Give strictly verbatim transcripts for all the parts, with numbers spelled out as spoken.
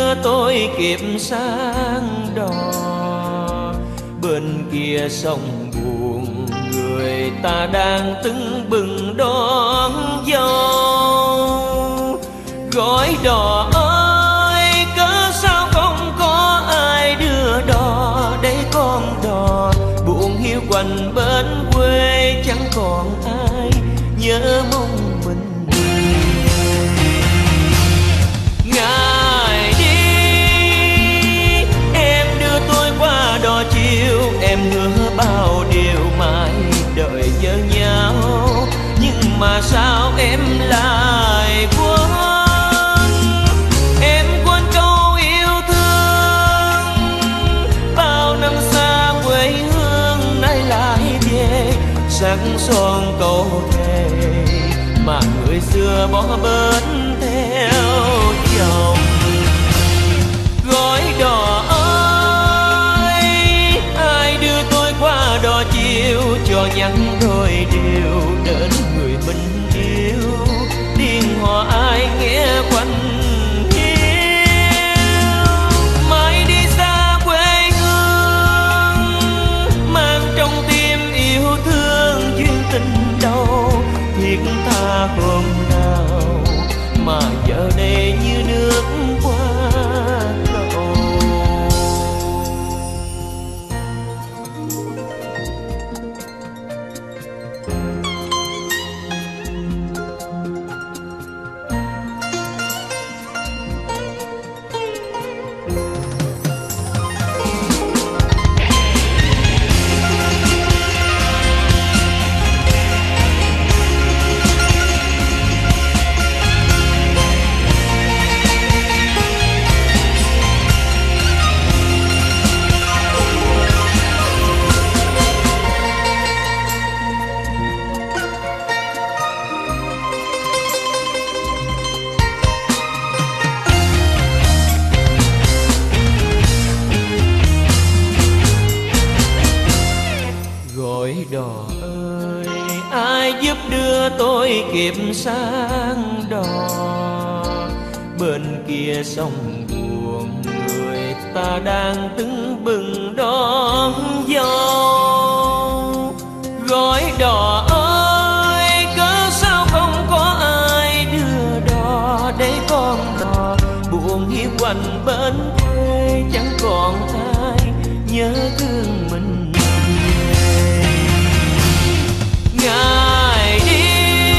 đưa tôi kịp sang đò. Bên kia sông buồn người ta đang tưng bừng đón dâu. Gói đò ơi cớ sao không có ai đưa đò, để con đò buồn hiu quạnh bên quê, chẳng còn ai nhớ mong mình. Ngày đi em đưa tôi qua đò chiều, em hứa bao điều mãi đợi chờ nhau, nhưng mà sao em lại quên. Em quên câu yêu thương, bao năm xa quê hương nay lại về, sắc son câu thề mà người xưa bỏ bến theo chồng. Gói đò ơi ai đưa tôi qua đò chiều, cho nhắn đôi điều đến người mình yêu, điên hò ai nghe quanh hiu. Mãi đi xa quê hương mang trong tim yêu thương duyên tình đâu, thiết tha hôm nào mà giờ đây như nước qua cầu. Đò ơi ai giúp đưa tôi kịp sang đò. Bên kia sông buồn người ta đang tưng bừng đón dâu. Gói đò ơi cớ sao không có ai đưa đò, để con đò buồn hiu quạnh bên quê, chẳng còn ai nhớ thương mình. Ngày đi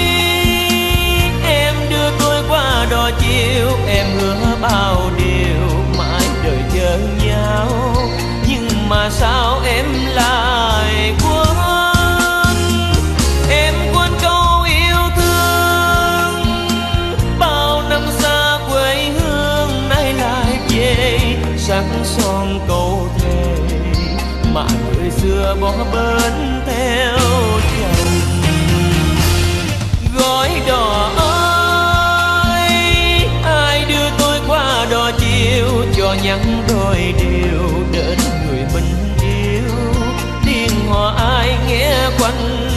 em đưa tôi qua đò chiều, em hứa bao điều mãi đợi chờ nhau, nhưng mà sao em lại quên. Em quên câu yêu thương, bao năm xa quê hương nay lại về, sắc son câu thề mà người xưa bỏ bến theo chồng. Gói đò ơi ai đưa tôi qua đò chiều, cho nhắn đôi điều đến người mình yêu, điên hò ai nghe quanh